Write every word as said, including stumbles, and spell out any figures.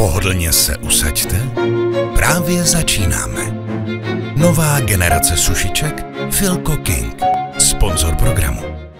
Pohodlně se usaďte, právě začínáme. Nová generace sušiček PHILCO KING, sponzor programu.